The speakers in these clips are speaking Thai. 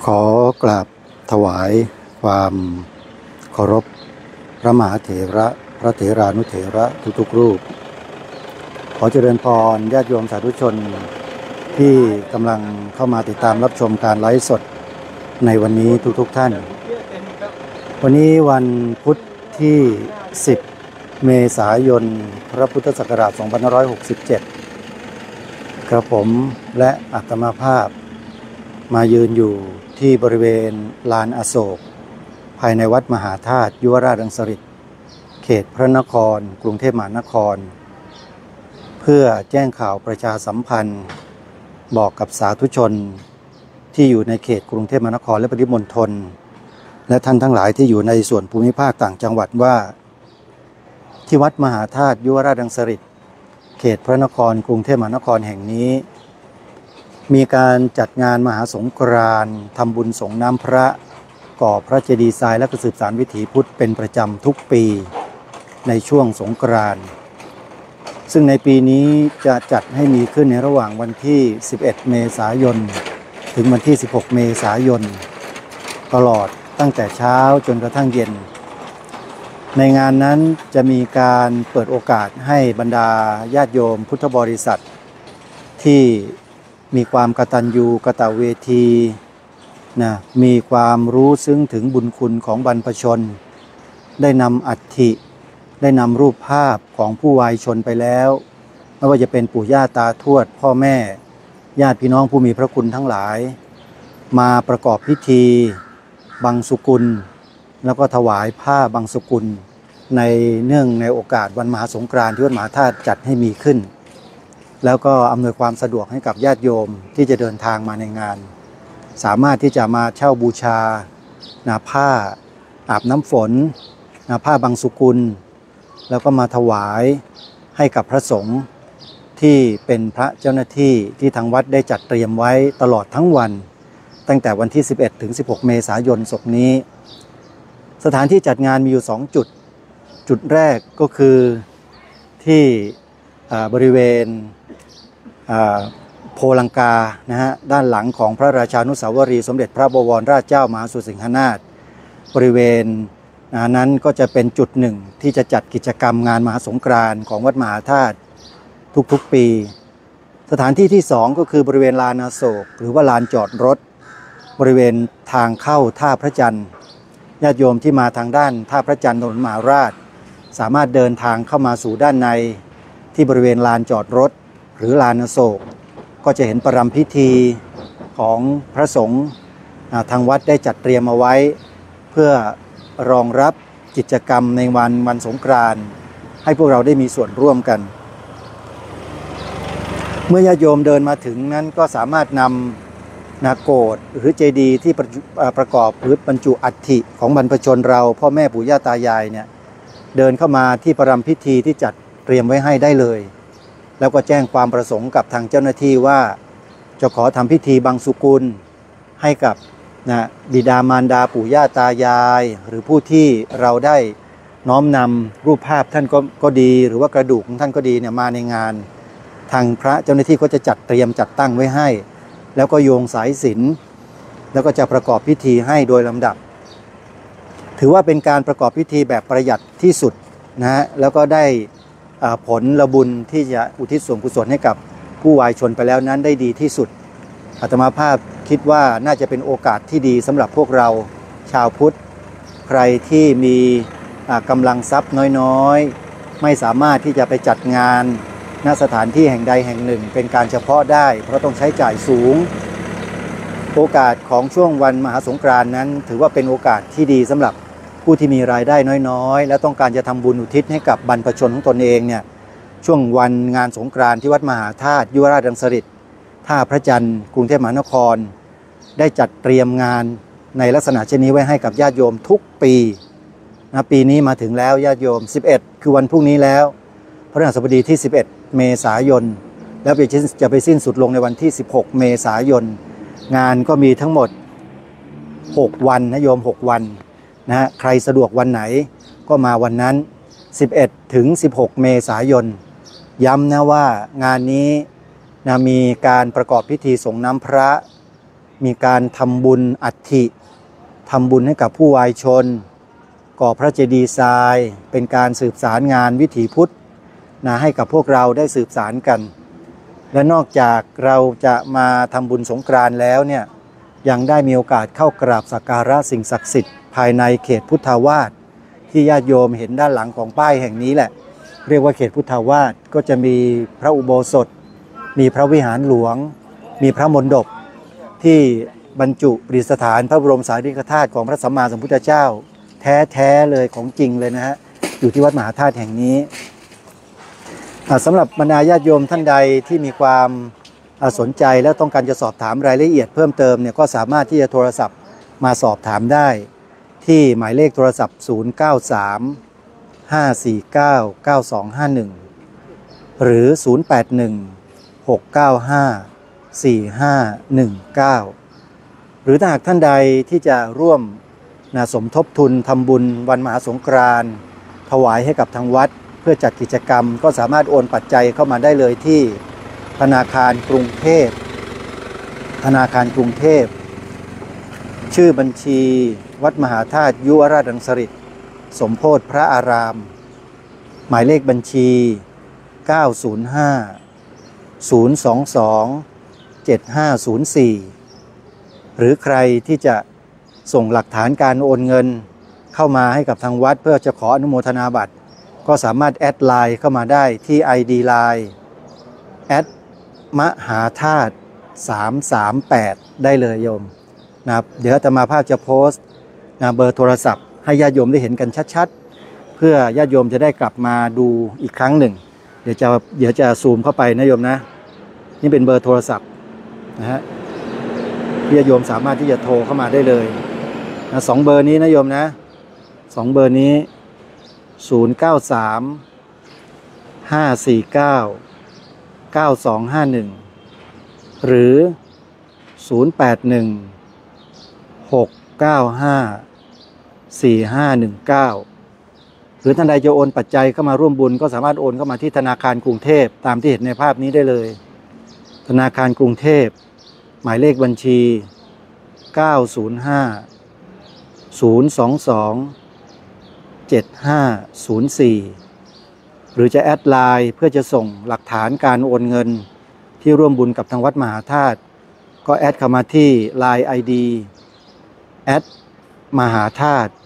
ขอกราบถวายความเคารพพระมหาเถระพระเถรานุเถระทุกๆรูปขอเจริญพรญาติโยมสาธุชนที่กำลังเข้ามาติดตามรับชมการไลฟ์สดในวันนี้ทุกท่านวันนี้วันพุธที่10เมษายนพระพุทธศักราช2567กระผมและอาตมาภาพมายืนอยู่ที่บริเวณลานอโศกภายในวัดมหาธาตุยุวราชรังสฤษฎ์เขตพระนครกรุงเทพมหานครเพื่อแจ้งข่าวประชาสัมพันธ์บอกกับสาธุชนที่อยู่ในเขตกรุงเทพมหานครและปริมณฑลและท่านทั้งหลายที่อยู่ในส่วนภูมิภาคต่างจังหวัดว่าที่วัดมหาธาตุยุวราชรังสฤษฎ์เขตพระนครกรุงเทพมหานครแห่งนี้มีการจัดงานมหาสงกรานต์ทำบุญสงน้ำพระก่อพระเจดีย์ทรายและสืบสานวิถีพุทธเป็นประจำทุกปีในช่วงสงกรานต์ซึ่งในปีนี้จะจัดให้มีขึ้นในระหว่างวันที่11เมษายนถึงวันที่16เมษายนตลอดตั้งแต่เช้าจนกระทั่งเย็นในงานนั้นจะมีการเปิดโอกาสให้บรรดาญาติโยมพุทธบริษัทที่มีความกตัญญูกตเวทีมีความรู้ซึ้งถึงบุญคุณของบรรพชนได้นำอัฐิได้นำรูปภาพของผู้วายชนไปแล้วไม่ว่าจะเป็นปู่ย่าตาทวดพ่อแม่ญาติพี่น้องผู้มีพระคุณทั้งหลายมาประกอบพิธีบังสุกุลแล้วก็ถวายผ้าบังสุกุลในเนื่องในโอกาสวันมหาสงกรานต์ที่วัดมหาธาตุจัดให้มีขึ้นแล้วก็อำนวยความสะดวกให้กับญาติโยมที่จะเดินทางมาในงานสามารถที่จะมาเช่าบูชาผ้าอาบน้ำฝนผ้าบังสุกุลแล้วก็มาถวายให้กับพระสงฆ์ที่เป็นพระเจ้าหน้าที่ที่ทางวัดได้จัดเตรียมไว้ตลอดทั้งวันตั้งแต่วันที่11ถึง16เมษายนศกนี้สถานที่จัดงานมีอยู่2จุดแรกก็คือที่บริเวณโพลังกาด้านหลังของพระราชานุสาวรีย์สมเด็จพระบวรราชเจ้ามหาสุสิงหนาถบริเวณนั้นก็จะเป็นจุดหนึ่งที่จะจัดกิจกรรมงานมหาสงกรานต์ของวัดมหาธาตุทุกๆปีสถานที่ที่2ก็คือบริเวณลานอโศกหรือว่าลานจอดรถบริเวณทางเข้าท่าพระจันทร์ญาติโยมที่มาทางด้านท่าพระจันทร์ถนนมหาราชสามารถเดินทางเข้ามาสู่ด้านในที่บริเวณลานจอดรถหรือลานอโศกก็จะเห็นประรำพิธีของพระสงฆ์ทางวัดได้จัดเตรียมเอาไว้เพื่อรองรับกิจกรรมในวันสงกรานต์ให้พวกเราได้มีส่วนร่วมกันเมื่อญาติโยมเดินมาถึงนั้นก็สามารถนำนาโกฐหรือเจดีย์ที่ประกอบหรือบรรจุอัฐิของบรรพชนเราพ่อแม่ปู่ย่าตายายเนี่ยเดินเข้ามาที่ประรำพิธีที่จัดเตรียมไว้ให้ได้เลยแล้วก็แจ้งความประสงค์กับทางเจ้าหน้าที่ว่าจะขอทำพิธีบังสุกุลให้กับบิดามารดาปู่ย่าตายายหรือผู้ที่เราได้น้อมนำรูปภาพท่านก็ดีหรือว่ากระดูกของท่านก็ดีเนี่ยมาในงานทางพระเจ้าหน้าที่ก็จะจัดเตรียมจัดตั้งไว้ให้แล้วก็โยงสายสิญจน์แล้วก็จะประกอบพิธีให้โดยลำดับถือว่าเป็นการประกอบพิธีแบบประหยัดที่สุดแล้วก็ได้ผลบุญที่จะอุทิศส่วนกุศลให้กับผู้วายชนไปแล้วนั้นได้ดีที่สุดอาตมาภาพคิดว่าน่าจะเป็นโอกาสที่ดีสำหรับพวกเราชาวพุทธใครที่มีกำลังทรัพย์น้อยๆไม่สามารถที่จะไปจัดงานณสถานที่แห่งใดแห่งหนึ่งเป็นการเฉพาะได้เพราะต้องใช้จ่ายสูงโอกาสของช่วงวันมหาสงกรานต์นั้นถือว่าเป็นโอกาสที่ดีสำหรับผู้ที่มีรายได้น้อยๆและต้องการจะทำบุญอุทิศให้กับบรรพชนของตนเองเนี่ยช่วงวันงานสงกรานต์ที่วัดมหาธาตุยุวราชรังสฤษฎ์ท่าพระจันทร์กรุงเทพมหานครได้จัดเตรียมงานในลักษณะเช่นนี้ไว้ให้กับญาติโยมทุกปีปีนี้มาถึงแล้วญาติโยม11คือวันพรุ่งนี้แล้วพฤหัสบดีที่11เมษายนแล้วจะไปสิ้นสุดลงในวันที่16เมษายนงานก็มีทั้งหมด6วันนะโยม6วันใครสะดวกวันไหนก็มาวันนั้น11ถึง16เมษายนย้ำนะว่างานนี้มีการประกอบพิธีส่งน้ำพระมีการทำบุญอัฐิทำบุญให้กับผู้วายชนก่อพระเจดีย์ทรายเป็นการสืบสารงานวิถีพุทธให้กับพวกเราได้สืบสารกันและนอกจากเราจะมาทำบุญสงกรานต์แล้วเนี่ยยังได้มีโอกาสเข้ากราบสักการะสิ่งศักดิ์สิทธิ์ภายในเขตพุทธาวาสที่ญาติโยมเห็นด้านหลังของป้ายแห่งนี้แหละเรียกว่าเขตพุทธาวาสก็จะมีพระอุโบสถมีพระวิหารหลวงมีพระมณฑปที่บรรจุประดิษฐานพระบรมสารีริกธาตุของพระสัมมาสัมพุทธเจ้าแท้ๆเลยของจริงเลยนะฮะอยู่ที่วัดมหาธาตุแห่งนี้สำหรับบรรดาญาติโยมท่านใดที่มีความสนใจและต้องการจะสอบถามรายละเอียดเพิ่มเติมเนี่ยก็สามารถที่จะโทรศัพท์มาสอบถามได้ที่หมายเลขโทรศัพท์093 549 9251หรือ081 695 4519หรือถ้าหากท่านใดที่จะร่วมสมทบทุนทำบุญวันมหาสงกรานต์ถวายให้กับทางวัดเพื่อจัดกิจกรรมก็สามารถโอนปัจจัยเข้ามาได้เลยที่ธนาคารกรุงเทพชื่อบัญชีวัดมหาธาตุยุวราชรังสฤษฎ์สมโพธิพระอารามหมายเลขบัญชี905 022 7504หรือใครที่จะส่งหลักฐานการโอนเงินเข้ามาให้กับทางวัดเพื่อจะขออนุโมทนาบัตรก็สามารถแอดไลน์เข้ามาได้ที่ ID Line มหาธาตุ338ได้เลยโยมนะครับเดี๋ยวอาตมาภาพจะโพสต์เบอร์โทรศัพท์ให้ญาติโยมได้เห็นกันชัดๆเพื่อญาติโยมจะได้กลับมาดูอีกครั้งหนึ่งเดี๋ยวจะซูมเข้าไปนะโยมนะนี่เป็นเบอร์โทรศัพท์นะฮะญาติโยมสามารถที่จะโทรเข้ามาได้เลยนะ2เบอร์นี้นะโยมนะ2เบอร์นี้093 549 9251หรือ081 695 4519หรือท่านใดจะโอนปัจจัยเข้ามาร่วมบุญก็สามารถโอนเข้ามาที่ธนาคารกรุงเทพตามที่เห็นในภาพนี้ได้เลยธนาคารกรุงเทพหมายเลขบัญชี905 022 7504หรือจะแอดไลน์เพื่อจะส่งหลักฐานการโอนเงินที่ร่วมบุญกับทางวัดมหาธาตุก็แอดเข้ามาที่ Line ID มหาธาตุ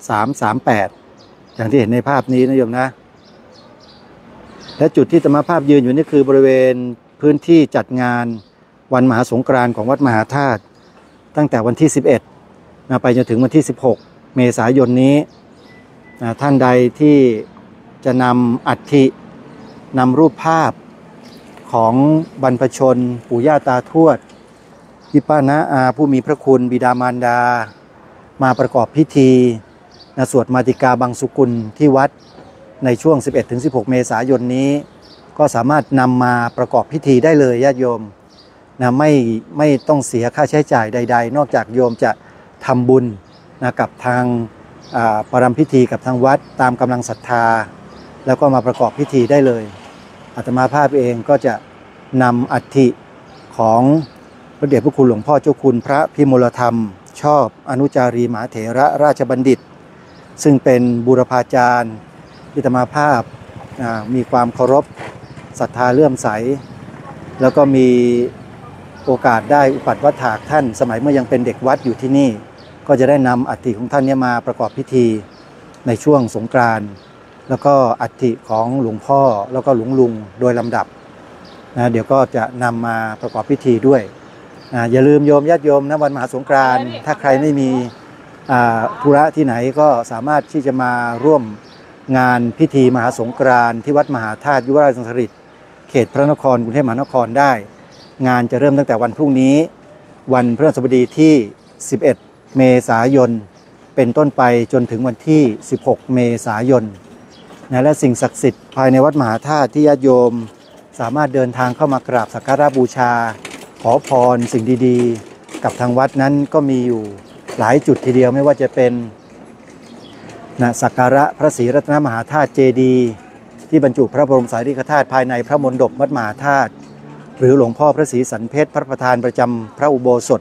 338อย่างที่เห็นในภาพนี้นะโยมนะและจุดที่อาตมาภาพยืนอยู่นี่คือบริเวณพื้นที่จัดงานวันมหาสงกรานต์ของวัดมหาธาตุตั้งแต่วันที่11ไปจนถึงวันที่16เมษายนนี้ท่านใดที่จะนำอัฐินำรูปภาพของบรรพชนปู่ย่าตาทวดพี่ป้าน้าอาผู้มีพระคุณบิดามารดามาประกอบพิธีสวดมาติกาบังสุกุลที่วัดในช่วง 11-16 เมษายนนี้ก็สามารถนำมาประกอบพิธีได้เลยญาติโยมไม่ต้องเสียค่าใช้จ่ายใดๆนอกจากโยมจะทำบุญกับทางประรำพิธีกับทางวัดตามกำลังศรัทธาแล้วก็มาประกอบพิธีได้เลยอาตมาภาพเองก็จะนำอัฐิของพระเดชพระคุณหลวงพ่อเจ้าคุณพระพิมลธรรมชอบอนุจารีมหาเถระราชบัณฑิตซึ่งเป็นบูรพาจารย์ที่อาตมาภาพมีความเคารพศรัทธาเลื่อมใสแล้วก็มีโอกาสได้อุปัฏฐวัฏฐากท่านสมัยเมื่อยังเป็นเด็กวัดอยู่ที่นี่ก็จะได้นำอัฐิของท่านนี้มาประกอบพิธีในช่วงสงกรานต์แล้วก็อัฐิของหลวงพ่อแล้วก็หลวงลุงโดยลำดับเดี๋ยวก็จะนำมาประกอบพิธีด้วยอย่าลืมโยมญาติโยมนะวันมหาสงกรานต์ถ้าใครไม่มีธุระที่ไหนก็สามารถที่จะมาร่วมงานพิธีมหาสงกรานต์ที่วัดมหาธาตุยุวราชรังสฤษฎ์เขตพระนครกรุงเทพมหานครได้งานจะเริ่มตั้งแต่วันพรุ่งนี้วันพฤหัสบดีที่11เมษายนเป็นต้นไปจนถึงวันที่16เมษายนและสิ่งศักดิ์สิทธิ์ภายในวัดมหาธาตุที่ญาติโยมสามารถเดินทางเข้ามากราบสักการะบูชาขอพรสิ่งดีๆกับทางวัดนั้นก็มีอยู่หลายจุดทีเดียวไม่ว่าจะเป็นสักการะพระศรีรัตนมหาธาตุเจดีย์ที่บรรจุพระบรมสารีริกธาตุภายในพระมณฑปวัดมหาธาตุหรือหลวงพ่อพระศรีสันเพชรพระประธานประจำพระอุโบสถ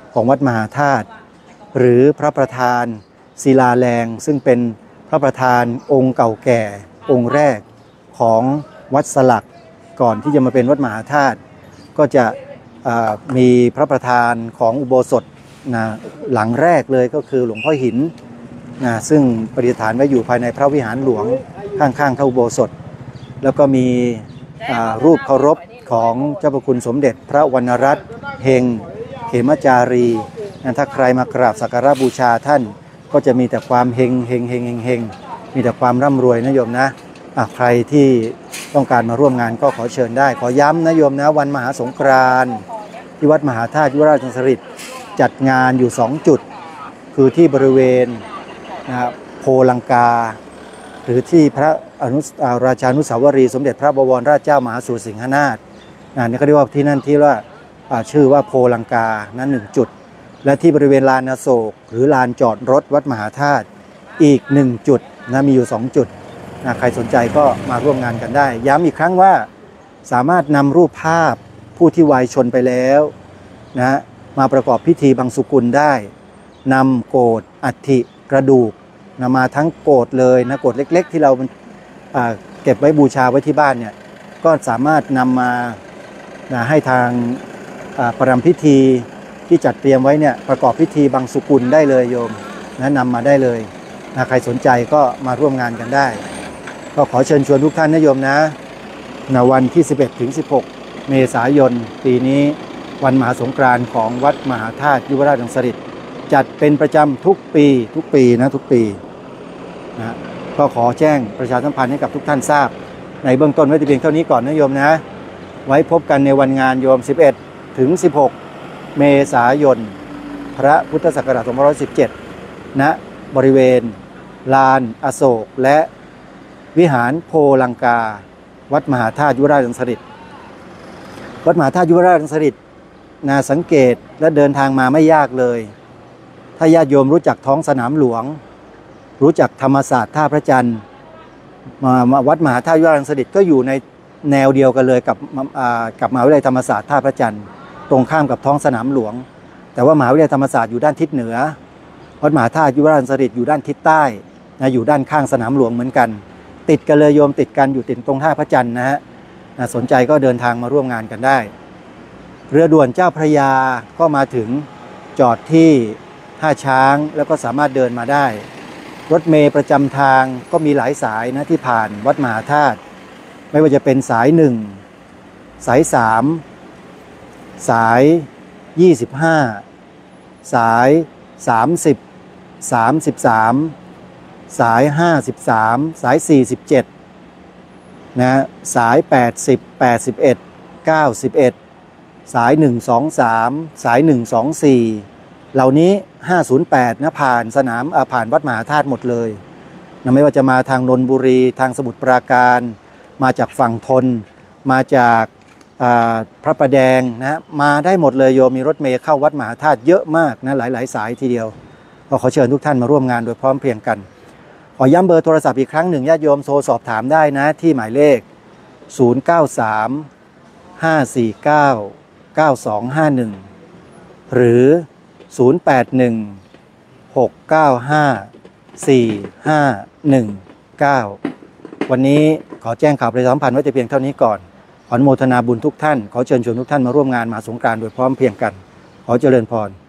ของวัดมหาธาตุหรือพระประธานศิลาแรงซึ่งเป็นพระประธานองค์เก่าแก่องค์แรกของวัดสลักก่อนที่จะมาเป็นวัดมหาธาตุก็จะมีพระประธานของอุโบสถนะหลังแรกเลยก็คือหลวงพ่อหินนะซึ่งประดิษฐานไว้อยู่ภายในพระวิหารหลวงข้างๆพระอุโบสถแล้วก็มีรูปเคารพของเจ้าพระคุณสมเด็จพระวรรณรัตน์เฮงเขมจารีนะถ้าใครมากราบสักการะบูชาท่านก็จะมีแต่ความเฮงเฮงเฮงเฮงเฮงมีแต่ความร่ำรวยนะโยมนะใครที่ต้องการมาร่วมงานก็ขอเชิญได้ขอย้ำนะโยมนะวันมหาสงกรานต์ที่วัดมหาธาตุยุวราชรังสฤษฎ์จัดงานอยู่2จุดคือที่บริเวณโพลังกาหรือที่พระราชานุสาวรีย์สมเด็จพระบวรราชเจ้ามหาสุรสิงหนาถนี่ก็เรียกว่าที่นั่นที่ว่าชื่อว่าโพลังกานั้น1จุดและที่บริเวณลานอโศกหรือลานจอดรถวัดมหาธาตุอีก1จุดนะมีอยู่2จุดใครสนใจก็มาร่วมงานกันได้ย้ำอีกครั้งว่าสามารถนำรูปภาพผู้ที่วัยชนไปแล้วนะมาประกอบพิธีบังสุกุลได้นำโกฐอัฐิกระดูกนำมาทั้งโกฐเลยนะโกฐเล็กๆที่เราเก็บไว้บูชาไว้ที่บ้านเนี่ยก็สามารถนำมาให้ทางประรำพิธีที่จัดเตรียมไว้เนี่ยประกอบพิธีบังสุกุลได้เลยโยมนะนำมาได้เลยใครสนใจก็มาร่วมงานกันได้ก็ขอเชิญชวนทุกท่านนะโยมนะวันที่11ถึง16เมษายนปีนี้วันมหาสงกรานต์ของวัดมหาธาตุยุวราชรังสฤษฎ์จัดเป็นประจำทุกปีนะทุกปีนะก็ขอแจ้งประชาสัมพันธ์ให้กับทุกท่านทราบในเบื้องต้นไว้แต่เพียงเท่านี้ก่อนนะโยมนะไว้พบกันในวันงานโยม11ถึง16เมษายนพระพุทธศักราช2517ณบริเวณลานอโศกและวิหารโพลังกาวัดมหาธาตุยุวราชรังสฤษฎ์วัดมหาธาตุยุวราชรังสฤษฎ์สังเกตและเดินทางมาไม่ยากเลยถ้าญาติโยมรู้จักท้องสนามหลวงรู้จักธรรมศาสตร์ท่าพระจันทร์วัดมหาธาตุยุวราชรังสฤษฎ์ก็อยู่ในแนวเดียวกันเลยกับมหาวิทยาลัยธรรมศาสตร์ท่าพระจันทร์ตรงข้ามกับท้องสนามหลวงแต่ว่ามหาวิทยาลัยธรรมศาสตร์อยู่ด้านทิศเหนือวัดมหาธาตุยุวราชรังสฤษฎ์อยู่ด้านทิศใต้อยู่ด้านข้างสนามหลวงเหมือนกันติดกันเลยโยมติดกันอยู่ติดตรงท่าพระจันทร์นะฮะสนใจก็เดินทางมาร่วมงานกันได้เรือด่วนเจ้าพระยาก็มาถึงจอดที่ท่าช้างแล้วก็สามารถเดินมาได้รถเมล์ประจำทางก็มีหลายสายนะที่ผ่านวัดมหาธาตุไม่ว่าจะเป็นสาย1สาย3สาย25สาย30 33สาย53สาย47นะสาย80 81 91สาย123สาย124เหล่านี้508นะผ่านสนามผ่านวัดมหาธาตุหมดเลยนะไม่ว่าจะมาทางนนทบุรีทางสมุทรปราการมาจากฝั่งธนมาจากพระประแดงนะมาได้หมดเลยโยมมีรถเมล์เข้าวัดมหาธาตุเยอะมากนะหลายสายทีเดียวก็ขอเชิญทุกท่านมาร่วมงานโดยพร้อมเพรียงกันขอย้ำเบอร์โทรศัพท์อีกครั้งหนึ่งญาติโยมโทรสอบถามได้นะที่หมายเลข093 549 9251หรือ081 695 4519วันนี้ขอแจ้งข่าวประชาสัมพันธ์ไว้แต่เพียงเท่านี้ก่อนขออนุโมทนาบุญทุกท่านขอเชิญชวนทุกท่านมาร่วมงานมหาสงกรานต์โดยพร้อมเพรียงกันขอเจริญพร